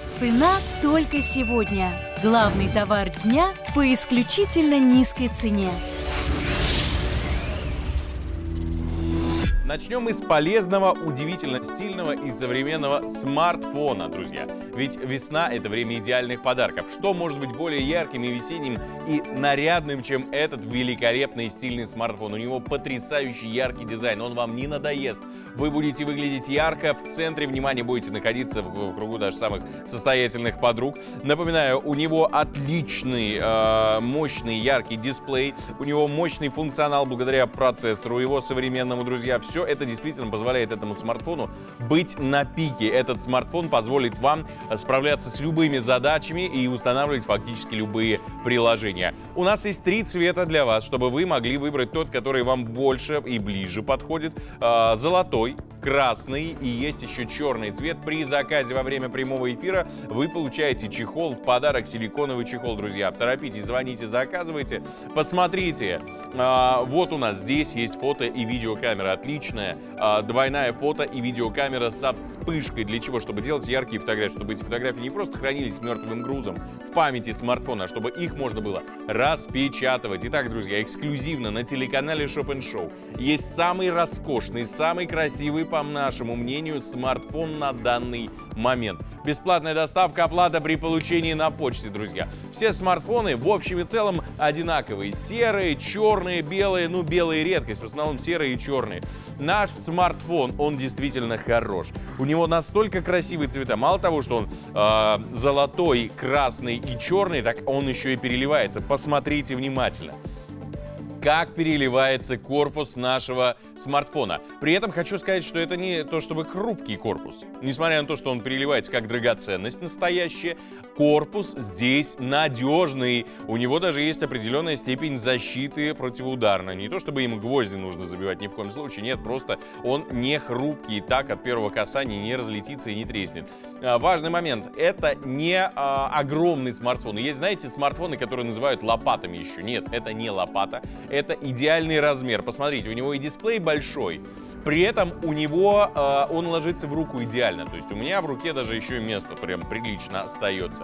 Цена только сегодня. Главный товар дня по исключительно низкой цене. Начнем мы с полезного, удивительно стильного и современного смартфона, друзья. Ведь весна – это время идеальных подарков. Что может быть более ярким и весенним и нарядным, чем этот великолепный и стильный смартфон? У него потрясающий яркий дизайн, он вам не надоест. Вы будете выглядеть ярко, в центре внимания будете находиться в кругу даже самых состоятельных подруг. Напоминаю, у него отличный, мощный, яркий дисплей, у него мощный функционал благодаря процессору его современному, друзья. Все это действительно позволяет этому смартфону быть на пике. Этот смартфон позволит вам справляться с любыми задачами и устанавливать фактически любые приложения. У нас есть 3 цвета для вас, чтобы вы могли выбрать тот, который вам больше и ближе подходит. Золотой, красный и есть еще черный цвет. При заказе во время прямого эфира вы получаете чехол в подарок, силиконовый чехол, друзья. Торопитесь, звоните, заказывайте. Посмотрите, вот у нас здесь есть фото и видеокамера. Отличная двойная фото и видеокамера со вспышкой. Для чего? Чтобы делать яркие фотографии, чтобы эти фотографии не просто хранились мертвым грузом в памяти смартфона, а чтобы их можно было распечатывать. Итак, друзья, эксклюзивно на телеканале Shop Show есть самый роскошный, самый красивый, по нашему мнению, смартфон на данный момент. Бесплатная доставка, оплата при получении на почте, друзья. Все смартфоны в общем и целом одинаковые. Серые, черные, белые, ну белые редкость, в основном серые и черные. Наш смартфон, он действительно хорош. У него настолько красивые цвета. Мало того, что он золотой, красный и черный, так он еще и переливается. Посмотрите внимательно, как переливается корпус нашего смартфона. При этом хочу сказать, что это не то чтобы хрупкий корпус. Несмотря на то, что он переливается как драгоценность настоящая, корпус здесь надежный. У него даже есть определенная степень защиты противоударной. Не то чтобы им гвозди нужно забивать, ни в коем случае. Нет, просто он не хрупкий. И так от первого касания не разлетится и не треснет. Важный момент. Это не огромный смартфон. Есть, знаете, смартфоны, которые называют лопатами еще. Нет, это не лопата. Это идеальный размер. Посмотрите, у него и дисплей большой, при этом у него он ложится в руку идеально. То есть у меня в руке даже еще и место прям прилично остается.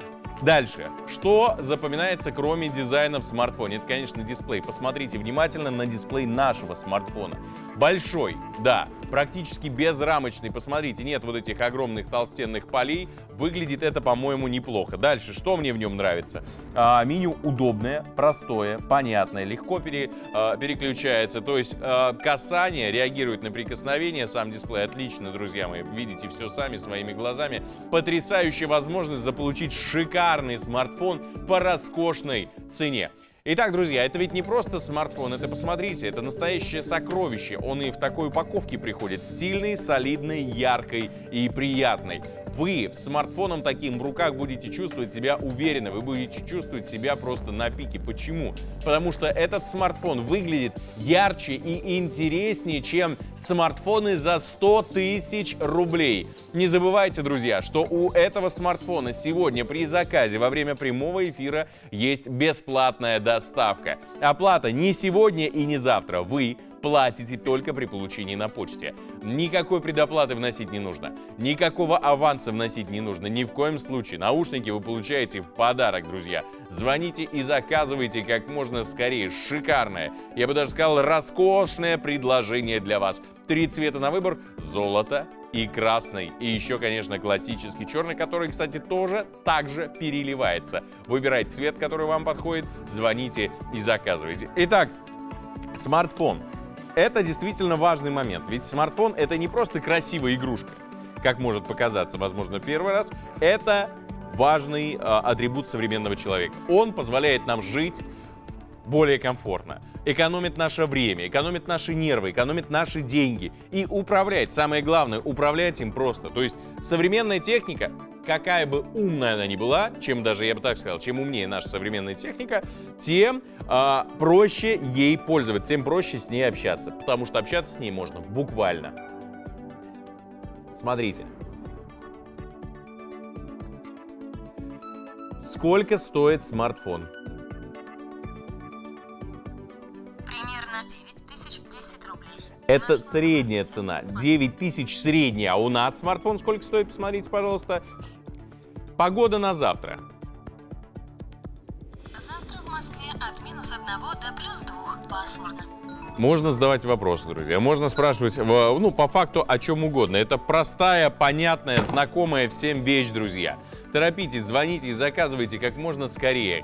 Дальше. Что запоминается, кроме дизайна в смартфоне? Это, конечно, дисплей. Посмотрите внимательно на дисплей нашего смартфона. Большой, да, практически безрамочный. Посмотрите, нет вот этих огромных толстенных полей. Выглядит это, по-моему, неплохо. Дальше, что мне в нем нравится? Меню удобное, простое, понятное, легко переключается. То есть касание реагирует на прикосновение. Сам дисплей отлично, друзья мои. Видите все сами своими глазами. Потрясающая возможность заполучить шикарный смартфон по роскошной цене. Итак, друзья, это ведь не просто смартфон, это, посмотрите, это настоящее сокровище. Он и в такой упаковке приходит, стильный, солидный, яркой и приятной. Вы с смартфоном таким в руках будете чувствовать себя уверенно, вы будете чувствовать себя просто на пике. Почему? Потому что этот смартфон выглядит ярче и интереснее, чем смартфоны за 100 тысяч рублей. Не забывайте, друзья, что у этого смартфона сегодня при заказе во время прямого эфира есть бесплатная доставка. Оплата не сегодня и не завтра. Вы платите только при получении на почте. Никакой предоплаты вносить не нужно. Никакого аванса вносить не нужно. Ни в коем случае. Наушники вы получаете в подарок, друзья. Звоните и заказывайте как можно скорее. Шикарное, я бы даже сказал, роскошное предложение для вас. 3 цвета на выбор: золото и красный. И еще, конечно, классический черный, который, кстати, тоже также переливается. Выбирайте цвет, который вам подходит, звоните и заказывайте. Итак, смартфон. Это действительно важный момент, ведь смартфон — это не просто красивая игрушка, как может показаться, возможно, первый раз. Это важный атрибут современного человека. Он позволяет нам жить более комфортно, экономит наше время, экономит наши нервы, экономит наши деньги и управлять. Самое главное, управлять им просто. То есть современная техника, какая бы умная она ни была, чем даже, я бы так сказал, чем умнее наша современная техника, тем проще ей пользоваться, тем проще с ней общаться. Потому что общаться с ней можно буквально. Смотрите. Сколько стоит смартфон? Примерно 9010 рублей. Это средняя цена. 9000 средняя. А у нас смартфон сколько стоит? Посмотрите, пожалуйста. Погода на завтра. Завтра в Москве от -1 до +2. Пасмурно. Можно задавать вопросы, друзья. Можно спрашивать, ну, по факту о чем угодно. Это простая, понятная, знакомая всем вещь, друзья. Торопитесь, звоните и заказывайте как можно скорее.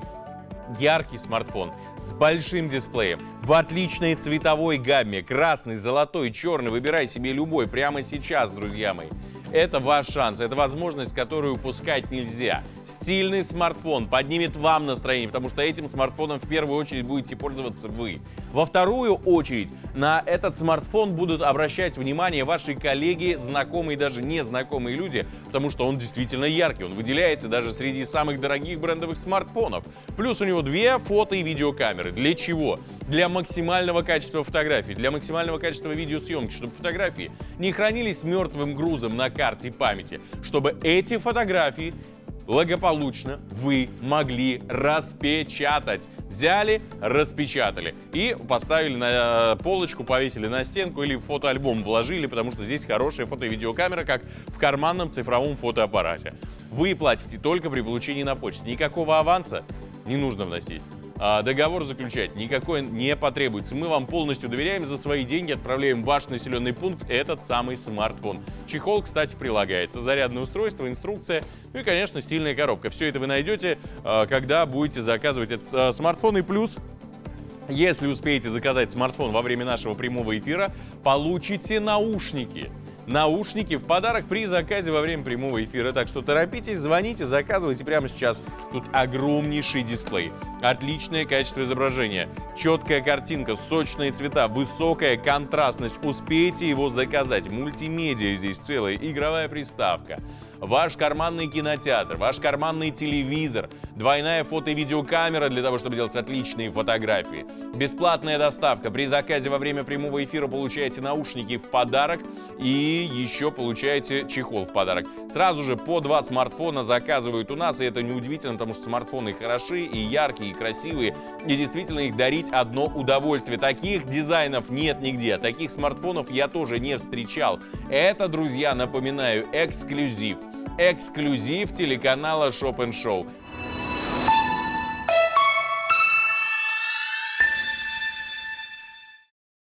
Яркий смартфон с большим дисплеем, в отличной цветовой гамме. Красный, золотой, черный. Выбирай себе любой прямо сейчас, друзья мои. Это ваш шанс, это возможность, которую упускать нельзя. Стильный смартфон поднимет вам настроение, потому что этим смартфоном в первую очередь будете пользоваться вы. Во вторую очередь на этот смартфон будут обращать внимание ваши коллеги, знакомые и даже незнакомые люди, потому что он действительно яркий, он выделяется даже среди самых дорогих брендовых смартфонов. Плюс у него 2 фото- и видеокамеры. Для чего? Для максимального качества фотографий, для максимального качества видеосъемки, чтобы фотографии не хранились мертвым грузом на карте памяти, чтобы эти фотографии благополучно вы могли распечатать. Взяли, распечатали и поставили на полочку, повесили на стенку или в фотоальбом вложили, потому что здесь хорошая фото- и видеокамера, как в карманном цифровом фотоаппарате. Вы платите только при получении на почте. Никакого аванса не нужно вносить. Договор заключать никакой не потребуется. Мы вам полностью доверяем, за свои деньги отправляем в ваш населенный пункт этот самый смартфон. Чехол, кстати, прилагается. Зарядное устройство, инструкция, ну и, конечно, стильная коробка. Все это вы найдете, когда будете заказывать этот смартфон. И плюс, если успеете заказать смартфон во время нашего прямого эфира, получите наушники. Наушники в подарок при заказе во время прямого эфира. Так что торопитесь, звоните, заказывайте прямо сейчас. Тут огромнейший дисплей, отличное качество изображения, четкая картинка, сочные цвета, высокая контрастность. Успейте его заказать. Мультимедиа здесь целая, игровая приставка. Ваш карманный кинотеатр, ваш карманный телевизор, двойная фото- и видеокамера для того, чтобы делать отличные фотографии. Бесплатная доставка. При заказе во время прямого эфира получаете наушники в подарок и еще получаете чехол в подарок. Сразу же по 2 смартфона заказывают у нас, и это неудивительно, потому что смартфоны хороши, и яркие, и красивые, и действительно их дарить одно удовольствие. Таких дизайнов нет нигде, таких смартфонов я тоже не встречал. Это, друзья, напоминаю, эксклюзив. Эксклюзив телеканала Shop & Show.